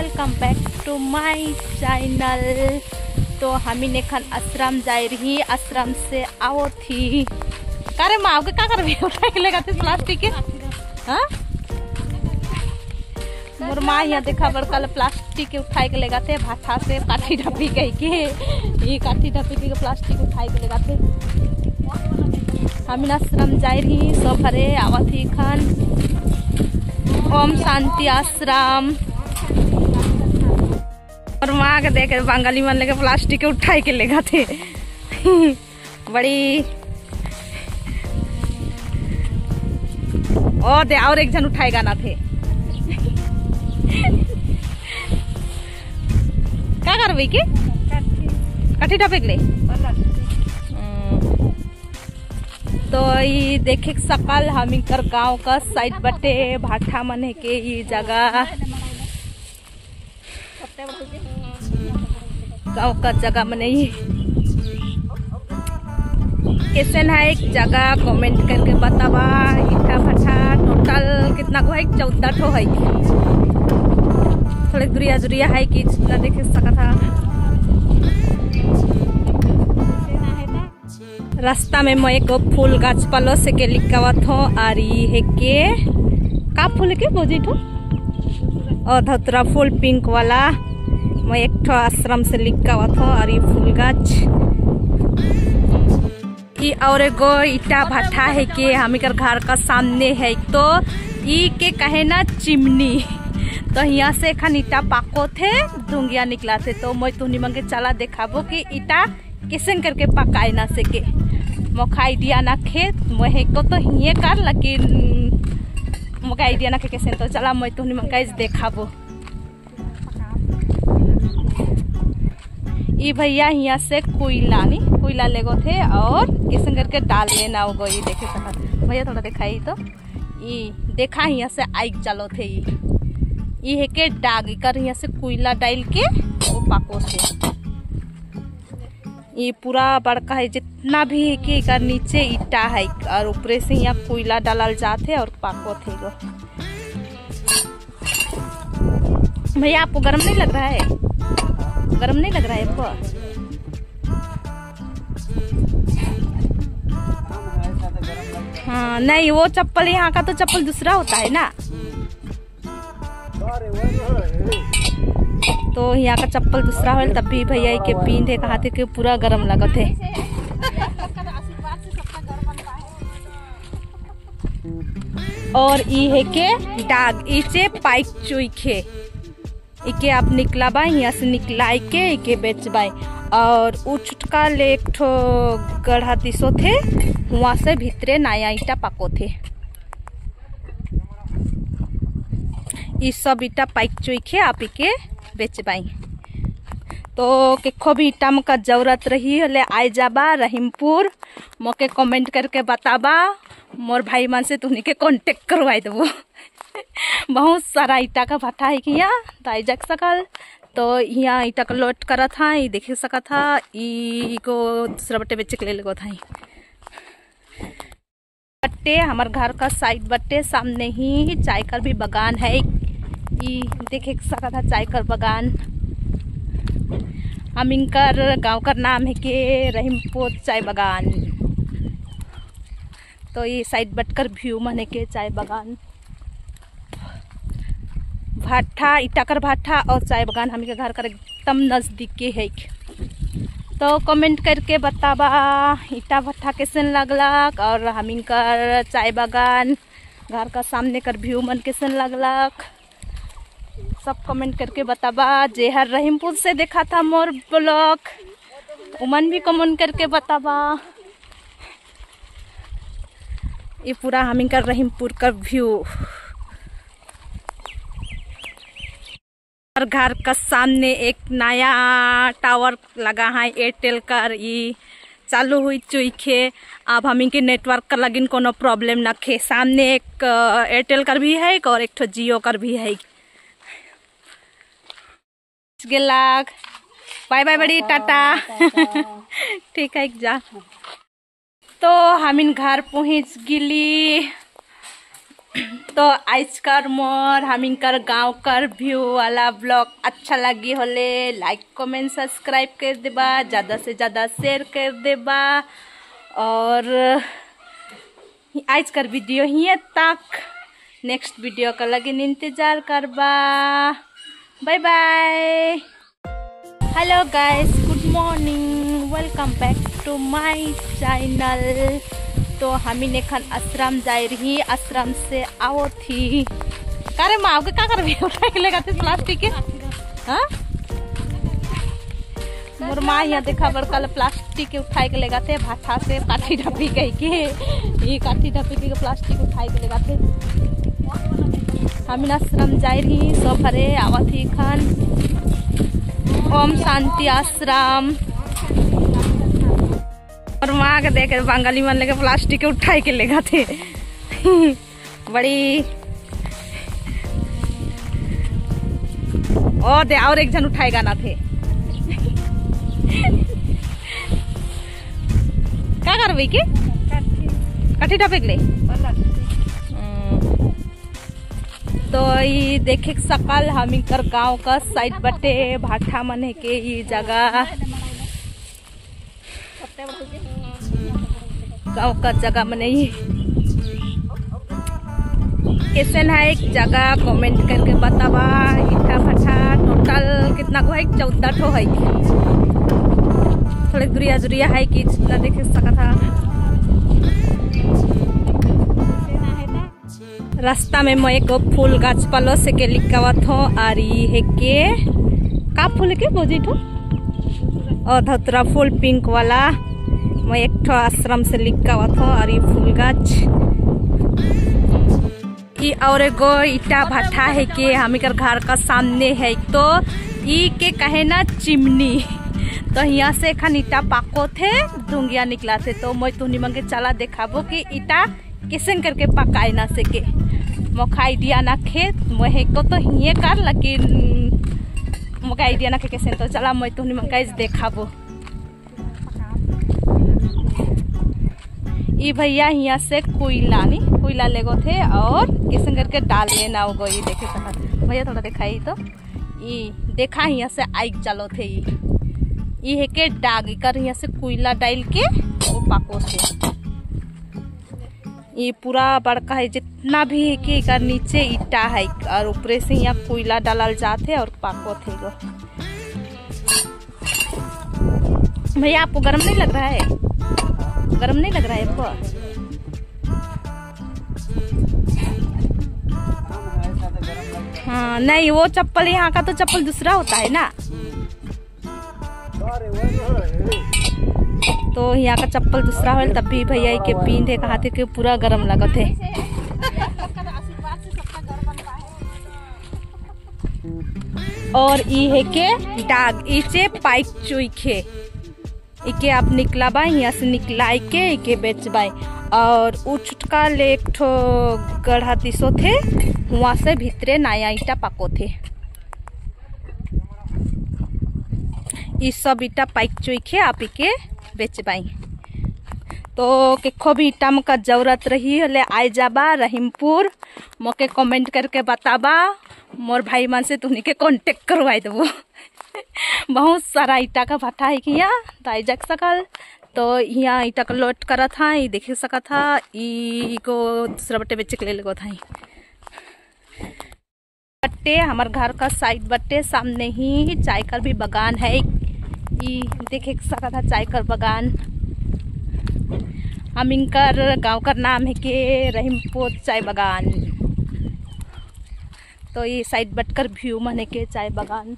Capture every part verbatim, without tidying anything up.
Welcome back to my channel. तो हमी ने खन आश्रम जाए रही, आश्रम से आओ थी करे माँ के का करबे उठा के लेगा प्लास्टिक के। हाँ मोर माँ यहाँ देखा बड़का प्लास्टिक के उठाए के लेगा थे भाठा से काठी ढपी गई के ये काठी ढपी के प्लास्टिक उठाए के लेगा थे। हमी आश्रम जाए रही सब हरे आवा थी खान ओम शांति आश्रम। और माँ के देख बंगाली मन लेके प्लास्टिक के उठाए के लेगा थे बड़ी ओ दे और एक जन उठाएगा ना थे क्या कर भाई के काठी टपक ले। तो ये देखे सकल हमी कर गाँव का साइड बटे भाठा मन के ये जगह गाँव का जगह मने कैसन है एक जगह कमेंट करके बतावा। इटा भाठा टोटल कितना को है? चौदह ठो है। थोड़े दुरिया दुरिया है कि जितना देखे सका था। रास्ता में मैं एक फूल गाछ पलो से के लिखावत हो और ये है के का फूल के बोझी ठो और धतरा फूल पिंक वाला मैं एक ठो आश्रम से लिखावत हो और ये फूल गाछ ये और एगो इटा भाठा है के हमी कर घर का सामने है। तो ई के कहे ना चिमनी। तो यहाँ से खान इटा पाको थे धुंगिया निकला थे। तो मैं तुनी मंगे चला देखाबो कि इटा किसन करके पकाए ना सके मोका आइडिया ना खे मोहे को तो हिये कर लेकिन मोका आइडिया ना खे कैसे। तो चला मैं तुनी मंगा देखाबो। ये भैया यहाँ से कोयला नहीं कोयला लेगो थे और किसन करके डाल लेना होगा। ये देखे सका भैया थोड़ा दिखाई तो ये देखा यहाँ से आग चलो थे ये ये है के डाग कर यहाँ से कोयला डाल के वो पाको थे। ये पूरा बड़का है जितना भी है कि कर नीचे ईटा है और ऊपर से यहाँ कोयला डालल जाते और पाको थे गो। भैया आपको गर्म नहीं लग रहा है? गर्म नहीं लग रहा है आपको? हाँ नहीं वो चप्पल यहाँ का तो चप्पल दूसरा होता है ना। तो यहाँ का चप्पल दूसरा हो तब भी भैया के पीन थे कहा थे कि पूरा गर्म लगा थे। और ये है के डाग इसे पाइप चुईखे इके आप निकला बाई यहाँ से निकलाई के इके बेच बाई और उ छुटका ले एक ठो गढ़ा तीसो थे वहाँ से भीतरे नया ईटा पाको थे। ये सब ईटा पाइक चुईखे आप इके बेच बाई। तो किखो भी ईटा का जरूरत रही हले आए जाबा रहीमपुर मोके कमेंट करके बताबा मोर भाई मन से तुनी के कांटेक्ट करवाई देबो। बहुत सारा ईटा का भाठा है कि यहाँ ताई जग सकल। तो यहाँ ईटा का लोट करा था ये देखे सका था ई को दूसरा बट्टे बेचे के ले लगो था। बट्टे हमारे घर का साइड बट्टे सामने ही चाय का भी बागान है। ई देखे सका था चाय का बागान। हम इनकर गांव का नाम है के रहीमपुर चाय बागान। तो ये साइड बटकर व्यू माने के चाय बागान भाठा इटाकर भाठा और चाय बागान हमी के घर का एकदम नजदीक के है। तो कमेंट करके बताबा इटा भाठा कैसन लगलक और हमी कर चाय बागान घर का सामने कर व्यू मन कैसन लगलक सब कमेंट करके बताबा। जे हर रहीमपुर से देखा था मोर ब्लॉग उमन भी कमेंट करके बताबा। ये पूरा हमी कर रहीमपुर का व्यू और घर का सामने एक नया टावर लगा है एयरटेल का। ये चालू हुई चुईखे अब हमी के नेटवर्क का लगिन कोनो प्रॉब्लम न खे। सामने एक एयरटेल का भी है और एक ठो जियो का भी है। गेलाग बाय बाय बड़ी टाटा ठीक है जा। तो हमिन घर पहुँच गिली तो आज कर मोर हमिंकर गाँव कर व्यू वाला ब्लॉग अच्छा लगी होले लाइक कमेंट सब्सक्राइब कर देबा, ज़्यादा से ज़्यादा शेयर कर देबा और आज कर वीडियो ही तक नेक्स्ट वीडियो का लगे इंतजार करबा। Bye bye. Hello guys, good morning, welcome back to my channel. तो हमी ने खान आश्रम जाए रही, आश्रम से आओ थी करे माँ के क्या कर उठा के लेगा प्लास्टिक के। हाँ मोर माँ यहाँ देखा बड़का प्लास्टिक के उठाए के लेगा थे भाठा से काठी ढपी गई के ये काठी ढपी के प्लास्टिक उठाए के लेगा थे। हमी आश्रम जाए रही सब हरे आवा थी खान ओम शांति आश्रम और माँ के देख बंगाली मन लेके प्लास्टिक के उठाए के लेगा थे बड़ी ओ दे और एक जन उठाएगा ना थे क्या कर भाई के काठी टपेक ले तो ये देखे सकल हमी कर गाँव का साइड बटे भाठा मन के ये जगह गाँव का जगह मने कैसन है एक जगह कमेंट करके बतावा। इटा भाठा टोटल कितना को है? चौदह ठो है। थोड़े दुरिया दुरिया है कि जितना देख सका था। रास्ता में मैं एक फूल गाछ पालो से के लिखावत हो और ये है के का फूल के बोझी ठो और धतरा फूल पिंक वाला मैं एक ठो आश्रम से लिखावत हो और ये फूल गाछ ये और एगो ईटा भाठा है के हमी कर घर का सामने है तो ई के कहे ना चिमनी। तो यहाँ से खान ईटा पाको थे धुंगिया निकला थे तो मैं तुनी मंगे चला देखाबो कि ईटा किसन करके पकाए ना सके मोका आइडिया ना खेत मोहे को तो हिये कर लेकिन मोका आइडिया ना के कैसे तो चला मैं तुनी मंगा देखाबो। ये भैया यहाँ से कोयला नहीं कोयला ले गो थे और किसन करके डाल लेना होगा। ये देखे सकते भैया थोड़ा दिखाई तो ये देखा यहाँ से आग चलो थे ये ये है के डाग कर यहाँ से कोयला डाल के वो पाको से ये पूरा बड़का है जितना भी है कि कर नीचे ईटा है और ऊपर से यहाँ कोयला डालल जाते और पाको थे गो। भैया आपको गर्म नहीं लग रहा है? गर्म नहीं लग रहा है आपको? हाँ नहीं वो चप्पल यहाँ का तो चप्पल दूसरा होता है ना तो यहाँ का चप्पल दूसरा हो तब भी भैया के पीन थे कहा थे कि पूरा गर्म लगा थे। और ये है के डाग इसे पाइप चुईखे इके आप निकला बाई यहाँ से निकलाई के इके बेच बाई और उ छुटका ले एक ठो गढ़ा तीसो थे वहाँ से भीतरे नया ईटा पाको थे। ये सब ईटा पाइक चुईखे आप इके बेच बाई तो केखो भी ईटा का जरूरत रही हले आए जाबा रहीमपुर मोके कमेंट करके बताबा मोर भाई मन से तुनी के कांटेक्ट करवाई देबो। बहुत सारा ईटा का भाटा है कि यहाँ ताई जग सकल तो यहाँ ईटा का लोट करा था ये देखे सका था ई को दूसरा बट्टे बेचे के ले लगो था। बट्टे हमारे घर का साइड बट्टे सामने ही चाय का भी बागान है ये देखे सका था चाय का बागान। हम इनकर गांव का नाम है के रहीमपुर चाय बागान। तो ये साइड बटकर व्यू मने के चाय बागान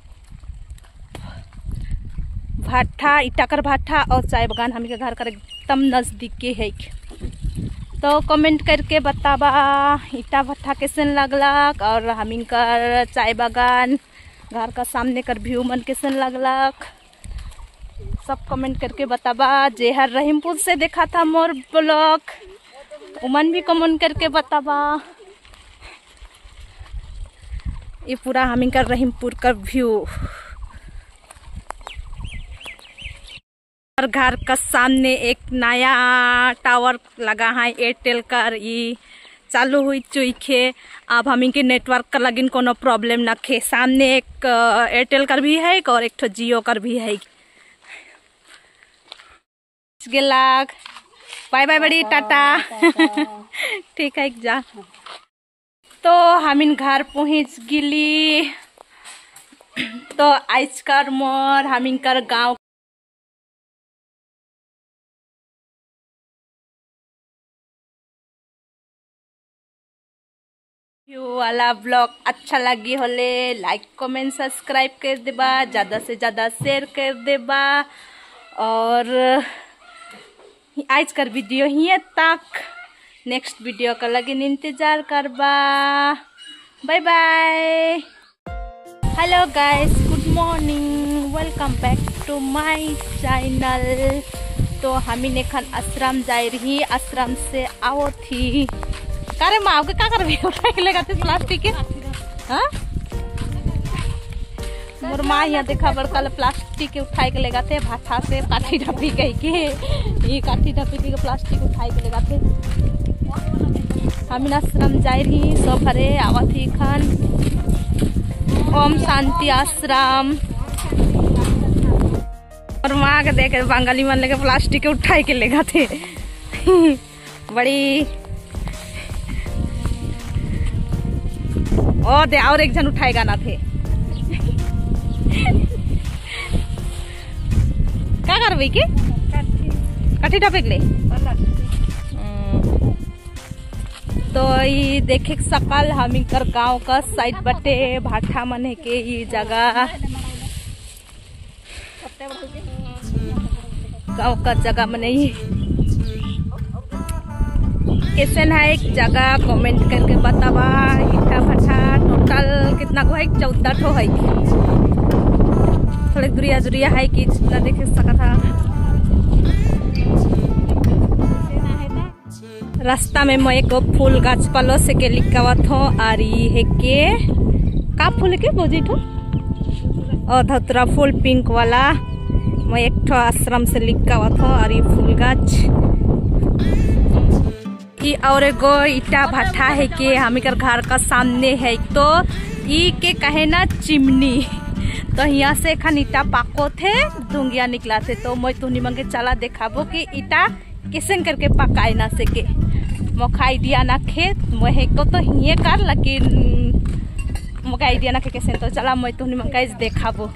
भाठा ईटाकर भाठा और चाय बागान हमी के घर का एकदम नजदीक के है। तो कमेंट करके बताबा ईटा भट्ठा कैसन लगलक और हमी कर चाय बागान घर का सामने कर व्यू मन कैसन लगलक सब कमेंट करके बताबा। जे हर रहीमपुर से देखा था मोर ब्लॉग उमन भी कमेंट करके बताबा। ये पूरा हमी कर रहीमपुर का व्यू और घर का सामने एक नया टावर लगा है एयरटेल का। ये चालू हुई चुईखे। अब हम इनके नेटवर्क का लगिन कोनो प्रॉब्लम ना खे। सामने एक एयरटेल कर भी है और एक ठो जियो कर भी है। गेलाग बाय बाय बड़ी टाटा। ठीक है जा। तो हम इन घर पहुँच गिली। तो आज कर मोर हम इनकर गाँव वाला ब्लॉग अच्छा लगी होले लाइक कमेंट सब्सक्राइब कर देबा, ज़्यादा से ज़्यादा शेयर कर देबा। और आज कर वीडियो ही तक, नेक्स्ट वीडियो का लगे इंतजार करबा। Bye bye. Hello guys, good morning, welcome back to my channel. तो हम एखन आश्रम जाए रही। आश्रम से आओ थी करे माँ के क्या करबे उठा के लेगा प्लास्टिक के। हाँ मोर माँ यहाँ देखा बड़का प्लास्टिक के उठाए के लेगा थे भाठा से काठी ढपी गई के ये काठी ढपी के प्लास्टिक उठाए के लेगा थे। हम आश्रम जाए रही सब हरे आवत ही खान ओम शांति आश्रम। और माँ के देखे बंगाली मन लेके प्लास्टिक के उठाए के लेगा थे। बड़ी ओ दे और एक जन उठाएगा ना थे। क्या कर रही के काठी टपक ले। तो ये देखे सकल हम इनकर गांव का साइड बटे भाठा मन है के ये जगह गांव का जगह मने कैसे है एक जगह कमेंट करके बतावा। इटा भाठा टोटल कितना को है? चौदह ठो है। थोड़े दूरिया दूरिया है कि जितना देख सका था। रास्ता में मैं एक फूल गाछ पालो से के लिखावत हो। और ये है के का फूल के बोझी ठो और धतरा फूल पिंक वाला मैं एक ठो आश्रम से लिखावत हो। और ये फूल गाछ और एगो ईटा भाठा है कि हम घर का सामने है। तो ई के कहे ना चिमनी। तो यहाँ से खान ईटा पाको थे धुंगिया निकला थे। तो मैं तुहनी मंगे चला देखाबो कि ईटा किसन करके पकाए ना सके। मोका आइडिया ना खे मोहे को तो हिये कर लेकिन मोका आइडिया ना खे कैसे। तो चला मैं तुहनी मंगे देखाबो।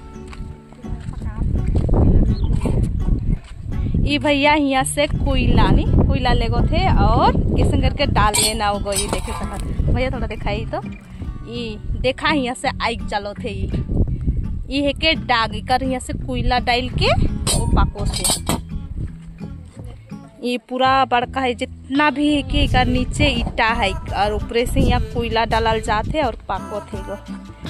ये भैया यहाँ से कोयला नहीं कोयला लेगो थे और किसन करके डाल लेना होगा। ये देखे सकते भैया थोड़ा दिखाई। तो ये देखा यहाँ से आग चलो थे। ये ये है के डाग कर यहाँ से कोयला डाल के वो पाको थे। ये पूरा बड़का है जितना भी है कि कर नीचे ईटा है और ऊपर से यहाँ कोयला डालल जाते और पाको थे। गो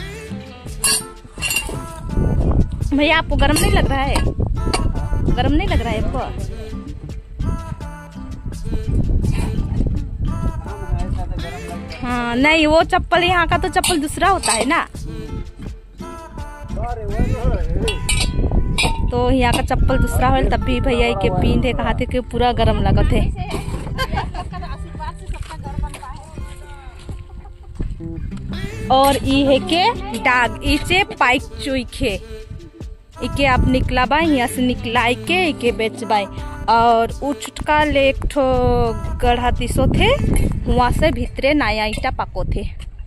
भैया आपको गर्म नहीं लग रहा है? गरम नहीं लग रहा है आपको? हाँ नहीं, वो चप्पल यहाँ का तो चप्पल दूसरा होता है ना। तो यहाँ का चप्पल दूसरा हो तब भी भैया के पीन थे कहा थे कि पूरा गरम लगा थे। और ये है के डाग इसे पाइक चुईखे इके आप निकला बाई यहाँ से निकलाई के इके बेच बाई। और उ छुटका ले एक ठो गढ़ा तीसो थे वहाँ से भीतरे नया ईटा पाको थे।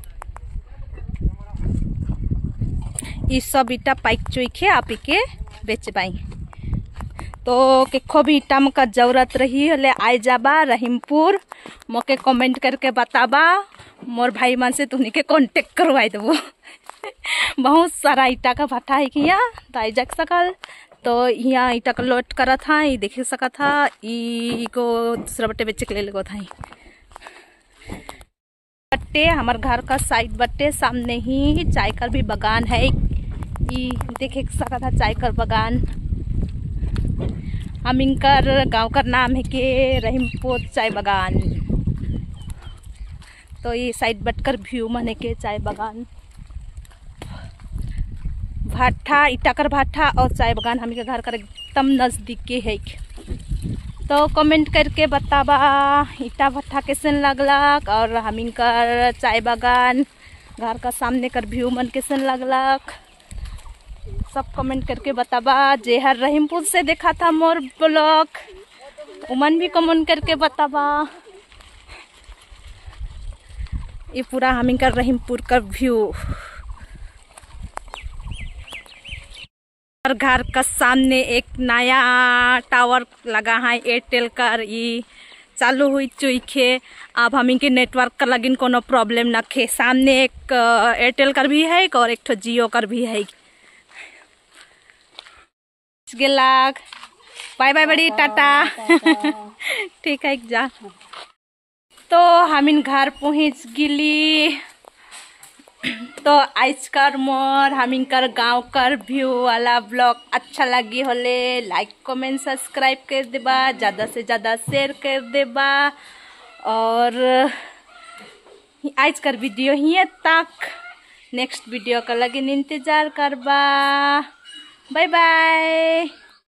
ये सब ईटा पाइक चुईखे आप इके बेच बाई। तो केखो भी ईटा का जरूरत रही हले आए जाबा रहीमपुर मोके कमेंट करके बताबा। मोर भाई मन से तुमने के कांटेक्ट करवाई देबो। बहुत सारा ईटा का भाटा है कि यहाँ ताई जग सकल। तो यहाँ ईटा का लोट करा था ये देख सका था। ई को दूसरा बट्टे बेचे के ले लगो था। बट्टे हमारे घर का साइड बट्टे सामने ही चाय का भी बागान है। ई देख सका था चाय का बागान। हम इनकर गांव का नाम है के रहीमपुर चाय बागान। तो ये साइड बटकर व्यू माने के चाय बागान भाठा ईटाकर भाठा और चाय बागान हम के घर कर एकदम नजदीक के है। तो कमेंट करके बताबा ईटा भट्टा कैसन लगलक और हमिन कर चाय बागान घर का सामने कर व्यू मन कैसन लगलक सब कमेंट करके बताबा। जेहर रहीमपुर से देखा था मोर ब्लॉग उमन भी कमेंट करके बताबा। ये पूरा हमिन कर रहीमपुर का व्यू और घर का सामने एक नया टावर लगा है एयरटेल का। ये चालू हुई चुईखे अब हम इनके नेटवर्क का लगिन कोनो प्रॉब्लम न खे। सामने एक एयरटेल का भी है और एक ठो जियो का भी है। गेलाग बाय बाय बड़ी टाटा ठीक है जा। तो हम इन घर पहुँच गिली। तो आज कर मोर हम इनकर गाँव कर व्यू वाला ब्लॉग अच्छा लगी होले लाइक कमेंट सब्सक्राइब कर देबा, ज़्यादा से ज़्यादा शेयर कर देबा और आज कर वीडियो ही तक नेक्स्ट वीडियो का लगे इंतजार करबा। Bye bye.